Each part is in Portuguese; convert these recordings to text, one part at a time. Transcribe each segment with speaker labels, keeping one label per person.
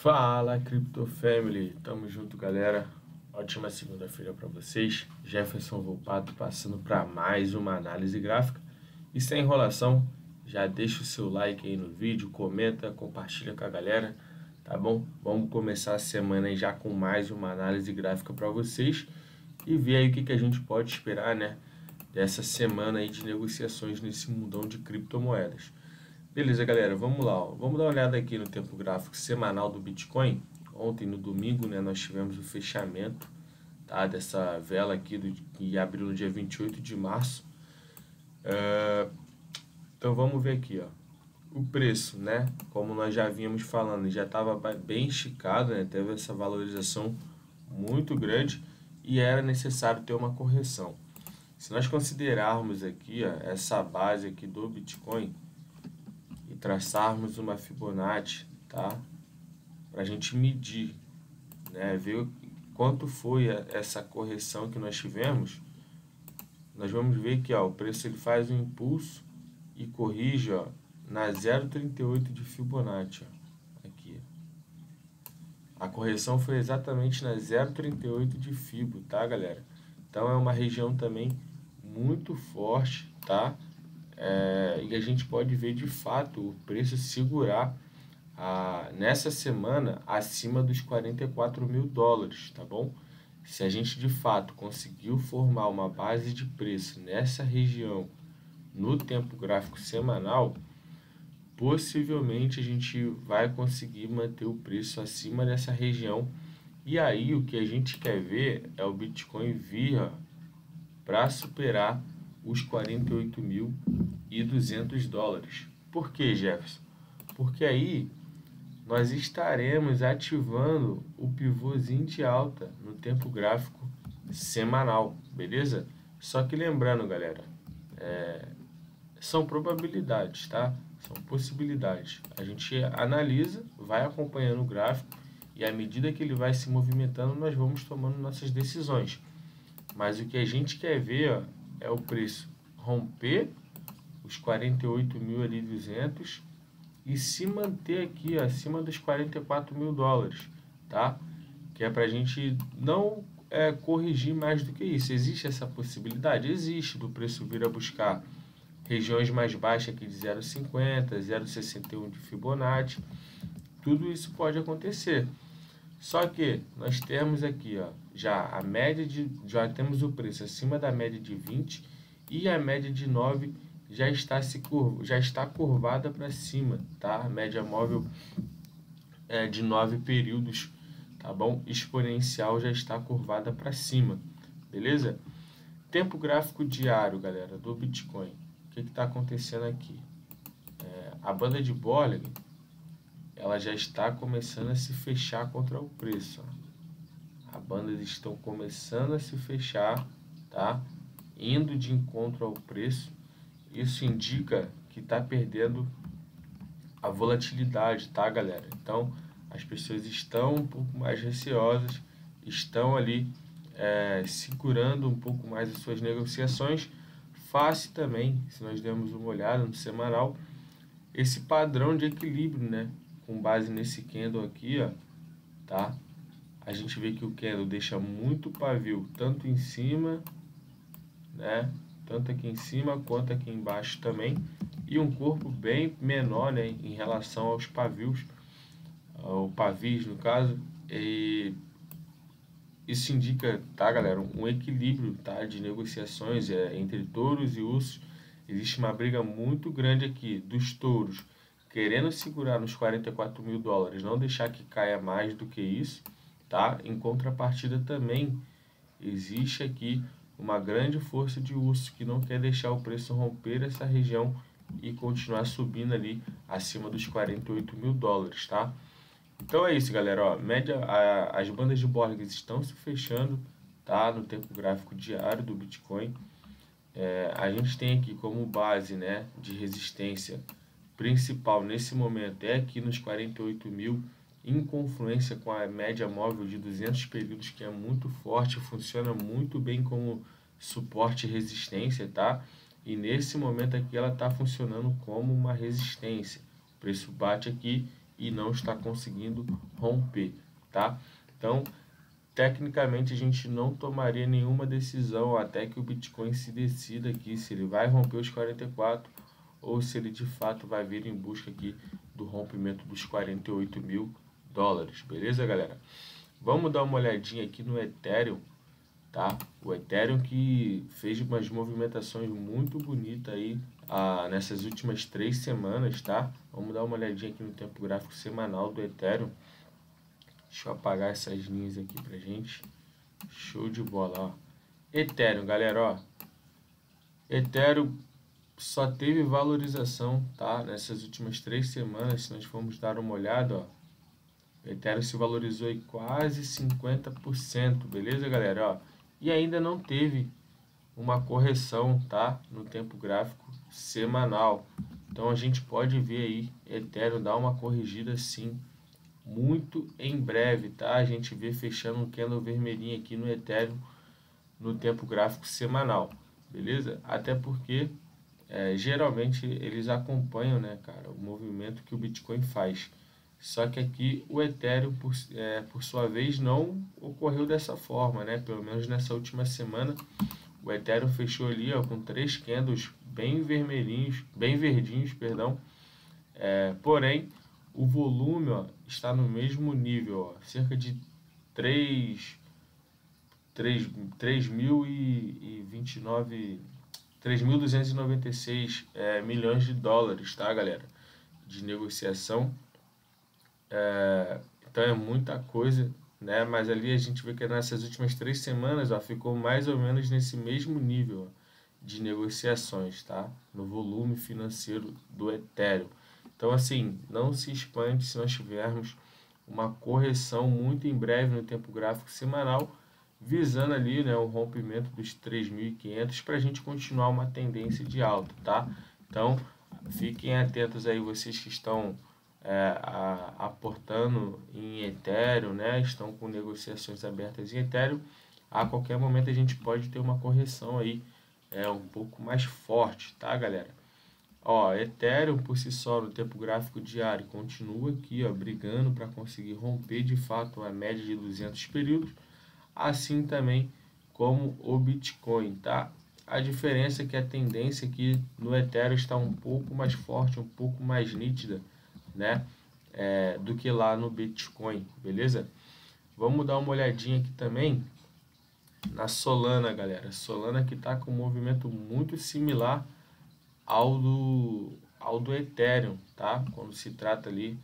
Speaker 1: Fala, Crypto Family, tamo junto, galera. Ótima segunda-feira para vocês. Jefferson Volpato passando para mais uma análise gráfica. E sem enrolação, já deixa o seu like aí no vídeo, comenta, compartilha com a galera, tá bom? Vamos começar a semana aí já com mais uma análise gráfica para vocês e ver aí o que a gente pode esperar, né, dessa semana aí de negociações nesse mundão de criptomoedas. Beleza, galera, vamos lá, ó. Vamos dar uma olhada aqui no tempo gráfico semanal do Bitcoin. Ontem, no domingo, né, nós tivemos o fechamento, tá, dessa vela aqui que abriu no dia 28 de março. Então, vamos ver aqui, ó. O preço, né, como nós já vínhamos falando, já estava bem esticado, né, teve essa valorização muito grande e era necessário ter uma correção. Se nós considerarmos aqui, ó, essa base aqui do Bitcoin e traçarmos uma Fibonacci, tá? Para a gente medir, né? Ver quanto foi essa correção que nós tivemos, nós vamos ver que, ó, o preço ele faz um impulso e corrige, ó, na 0,38 de Fibonacci, ó, aqui. A correção foi exatamente na 0,38 de Fibo, tá, galera? Então é uma região também muito forte, tá? E a gente pode ver de fato o preço segurar nessa semana acima dos 44 mil dólares, tá bom? Se a gente de fato conseguiu formar uma base de preço nessa região no tempo gráfico semanal, possivelmente a gente vai conseguir manter o preço acima dessa região. E aí o que a gente quer ver é o Bitcoin vir para superar os 48.200 dólares. Por que, Jefferson? Porque aí nós estaremos ativando o pivôzinho de alta no tempo gráfico semanal, beleza? Só que lembrando, galera, são probabilidades, tá? São possibilidades. A gente analisa, vai acompanhando o gráfico e à medida que ele vai se movimentando, nós vamos tomando nossas decisões. Mas o que a gente quer ver, ó, é o preço romper os 48.200 e se manter aqui, ó, acima dos 44 mil dólares, tá? Que é para a gente não corrigir mais do que isso. Existe essa possibilidade? Existe, do preço vir a buscar regiões mais baixas aqui de 0,50, 0,61 de Fibonacci. Tudo isso pode acontecer. Só que nós temos aqui, ó, já temos o preço acima da média de 20 e a média de 9 já está curvada para cima, tá? A média móvel de 9 períodos, tá bom? Exponencial já está curvada para cima, beleza? Tempo gráfico diário, galera, do Bitcoin. O que está acontecendo aqui? A banda de Bollinger, ela já está começando a se fechar contra o preço, ó. As bandas estão começando a se fechar, tá? Indo de encontro ao preço. Isso indica que está perdendo a volatilidade, tá, galera? Então, as pessoas estão um pouco mais receosas, estão ali segurando um pouco mais as suas negociações. Face também, se nós dermos uma olhada no semanal, esse padrão de equilíbrio, né? Com base nesse candle aqui, ó, tá? A gente vê que o candle deixa muito pavio, tanto em cima, né? Tanto aqui em cima quanto aqui embaixo também. E um corpo bem menor, né? Em relação aos pavios, pavis no caso. E isso indica, tá, galera, um equilíbrio, tá, de negociações entre touros e ursos. Existe uma briga muito grande aqui dos touros querendo segurar nos 44 mil dólares, não deixar que caia mais do que isso, tá? Em contrapartida também existe aqui uma grande força de urso que não quer deixar o preço romper essa região e continuar subindo ali acima dos 48 mil dólares, tá? Então é isso, galera, ó, as bandas de Bollinger estão se fechando, tá? No tempo gráfico diário do Bitcoin. A gente tem aqui como base, né, de resistência principal nesse momento é aqui nos 48 mil, em confluência com a média móvel de 200 períodos, que é muito forte, funciona muito bem como suporte e resistência, tá? E nesse momento aqui ela está funcionando como uma resistência. O preço bate aqui e não está conseguindo romper, tá? Então, tecnicamente, a gente não tomaria nenhuma decisão até que o Bitcoin se decida aqui se ele vai romper os 44 ou se ele de fato vai vir em busca aqui do rompimento dos 48 mil dólares, beleza, galera? Vamos dar uma olhadinha aqui no Ethereum, tá? O Ethereum que fez umas movimentações muito bonitas aí nessas últimas 3 semanas, tá? Vamos dar uma olhadinha aqui no tempo gráfico semanal do Ethereum. Deixa eu apagar essas linhas aqui pra gente. Show de bola, ó. Ethereum, galera, ó. Ethereum só teve valorização, tá? Nessas últimas 3 semanas, se nós formos dar uma olhada, ó. O Ethereum se valorizou em quase 50%, beleza, galera? Ó, e ainda não teve uma correção, tá? No tempo gráfico semanal. Então a gente pode ver aí Ethereum dar uma corrigida sim, muito em breve, tá? A gente vê fechando um candle vermelhinho aqui no Ethereum no tempo gráfico semanal, beleza? Até porque geralmente eles acompanham, né, cara, o movimento que o Bitcoin faz. Só que aqui o Ethereum, por sua vez, não ocorreu dessa forma, né? Pelo menos nessa última semana, o Ethereum fechou ali, ó, com 3 candles bem vermelhinhos, bem verdinhos, perdão. Porém, o volume, ó, está no mesmo nível, ó, cerca de 3.296 milhões de dólares, tá, galera? De negociação. Então é muita coisa, né? Mas ali a gente vê que nessas últimas 3 semanas, ó, ficou mais ou menos nesse mesmo nível, ó, de negociações, tá? No volume financeiro do Ethereum. Então, assim, não se espante se nós tivermos uma correção muito em breve no tempo gráfico semanal, visando ali, né, o rompimento dos 3.500 para a gente continuar uma tendência de alta, tá? Então, fiquem atentos aí, vocês que estão aportando em Ethereum, né? Estão com negociações abertas em Ethereum. A qualquer momento a gente pode ter uma correção aí um pouco mais forte, tá, galera? Ó, Ethereum por si só no tempo gráfico diário continua aqui, ó, brigando para conseguir romper de fato a média de 200 períodos, assim também como o Bitcoin, tá? A diferença é que a tendência aqui no Ethereum está um pouco mais forte, um pouco mais nítida, né? Do que lá no Bitcoin, beleza? Vamos dar uma olhadinha aqui também na Solana, galera. Solana que está com um movimento muito similar ao do Ethereum, tá? Quando se trata ali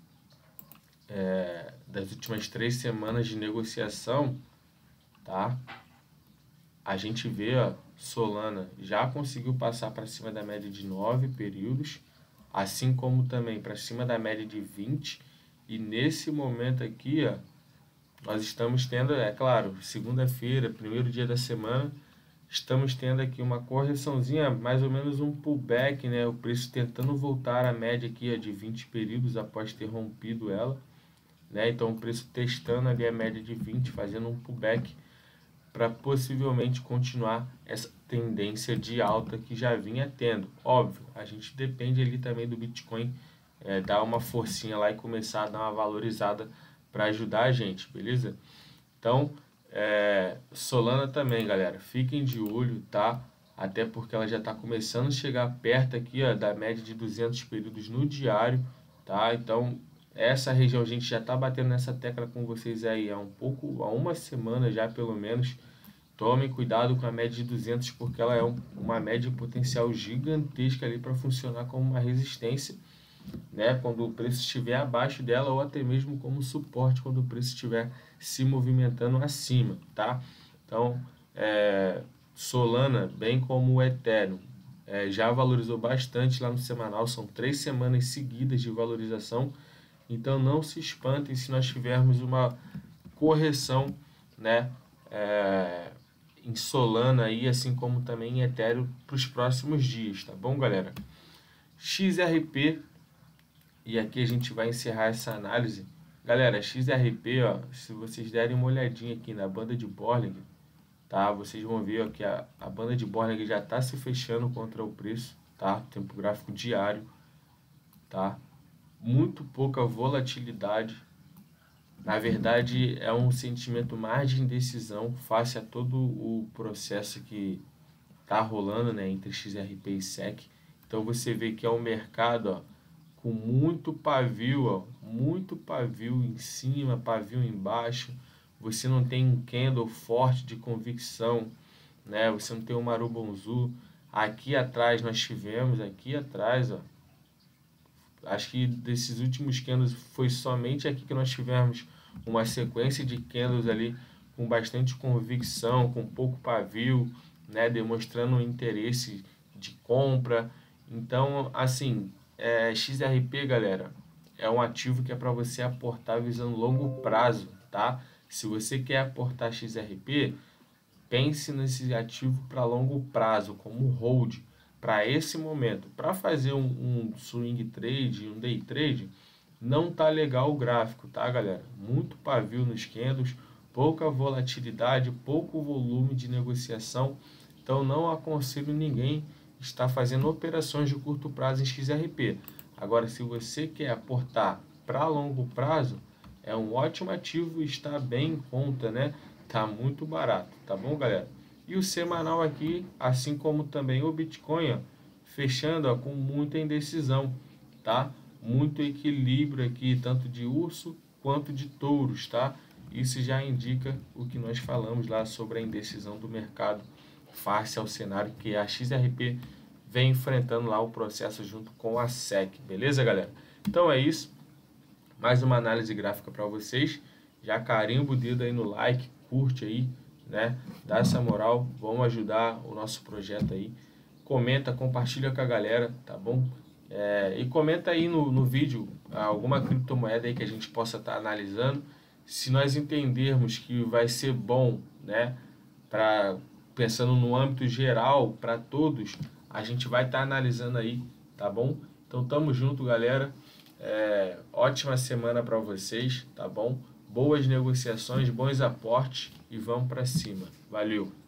Speaker 1: das últimas 3 semanas de negociação, tá? A gente vê, ó, Solana já conseguiu passar para cima da média de 9 períodos, assim como também para cima da média de 20, e nesse momento aqui, ó, nós estamos tendo, claro, segunda-feira, primeiro dia da semana, estamos tendo aqui uma correçãozinha, mais ou menos um pullback, né? O preço tentando voltar à média aqui, ó, de 20 períodos após ter rompido ela, né? Então o preço testando ali a média de 20, fazendo um pullback para possivelmente continuar essa tendência de alta que já vinha tendo. Óbvio, a gente depende ali também do Bitcoin dar uma forcinha lá e começar a dar uma valorizada para ajudar a gente, beleza? Então, Solana também, galera, fiquem de olho, tá? Até porque ela já está começando a chegar perto aqui, ó, da média de 200 períodos no diário, tá? Então, essa região a gente já está batendo nessa tecla com vocês aí há uma semana já pelo menos. Tomem cuidado com a média de 200 porque ela é uma média de potencial gigantesca ali para funcionar como uma resistência, né? Quando o preço estiver abaixo dela ou até mesmo como suporte quando o preço estiver se movimentando acima, tá? Então, Solana, bem como o Ethereum, já valorizou bastante lá no semanal, são 3 semanas seguidas de valorização. Então não se espantem se nós tivermos uma correção, né, em Solana aí, assim como também em Ethereum para os próximos dias, tá bom, galera? XRP, e aqui a gente vai encerrar essa análise. Galera, XRP, ó, se vocês derem uma olhadinha aqui na banda de Bollinger, tá? Vocês vão ver ó, que a banda de Bollinger já está se fechando contra o preço, tá? Tempo gráfico diário, tá? muito pouca volatilidade. Na verdade, é um sentimento mais de indecisão face a todo o processo que está rolando, né, entre XRP e SEC. Então você vê que é um mercado, ó, com muito pavio em cima, pavio embaixo. Você não tem um candle forte de convicção, né? Você não tem um Marubonzu. Aqui atrás nós tivemos, aqui atrás, ó, acho que desses últimos candles foi somente aqui que nós tivemos uma sequência de candles ali com bastante convicção, com pouco pavio, né, demonstrando um interesse de compra. Então, assim, XRP, galera, é um ativo que é para você aportar visando longo prazo, tá? Se você quer aportar XRP, pense nesse ativo para longo prazo, como hold, para esse momento. Para fazer um swing trade, um day trade, não tá legal o gráfico, tá, galera? Muito pavio nos candles, pouca volatilidade, pouco volume de negociação. Então não aconselho ninguém estar fazendo operações de curto prazo em XRP. Agora, se você quer aportar para longo prazo, é um ótimo ativo e está bem em conta, né? Tá muito barato, tá bom, galera? E o semanal aqui, assim como também o Bitcoin, ó, fechando, ó, com muita indecisão, tá? Muito equilíbrio aqui, tanto de urso quanto de touros, tá? Isso já indica o que nós falamos lá sobre a indecisão do mercado face ao cenário que a XRP vem enfrentando lá o processo junto com a SEC, beleza, galera? Então é isso, mais uma análise gráfica para vocês. Já carimba o dedo aí no like, curte aí, né? Dá essa moral, vamos ajudar o nosso projeto aí. Comenta, compartilha com a galera, tá bom? E comenta aí no vídeo alguma criptomoeda aí que a gente possa estar analisando. Se nós entendermos que vai ser bom, né, pensando no âmbito geral para todos, a gente vai estar analisando aí, tá bom? Então tamo junto, galera. Ótima semana para vocês, tá bom? Boas negociações, bons aportes e vamos para cima. Valeu!